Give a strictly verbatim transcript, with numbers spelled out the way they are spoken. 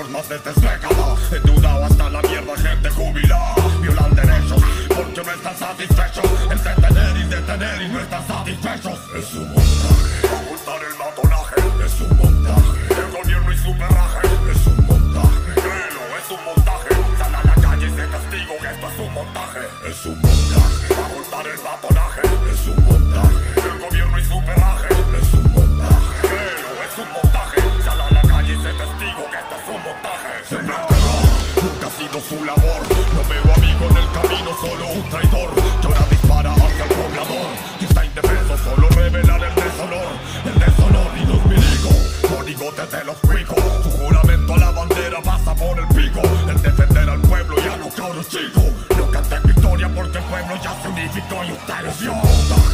más de tres décadas. Endeudado hasta la mierda, gente jubilada. Violan derechos porque no están satisfechos. Entretener y detener y no están satisfechos. Es un montaje. Ocultar el matonaje. Es un montaje. El gobierno y su perraje. Es un montaje. Créelo, es un montaje. Sal a la calle y sé testigo que esto es un montaje. Es un montaje. Ocultar el matonaje. Es un montaje. El gobierno y su perraje. Es un montaje. Créelo, es un montaje. Sal a la calle y sé testigo que esto es un montaje. Sembrar terror nunca ha sido su labor. No veo amigo en el camino, solo un traidor. Llora, dispara hacia el poblador que está indefenso, solo revelar el deshonor. El deshonor y los milicos, monigotes de los cuicos. Su juramento a la bandera pasa por el pico. El defender al pueblo y a los cabros chicos. No canten victoria porque el pueblo ya se unificó y ustedes yo.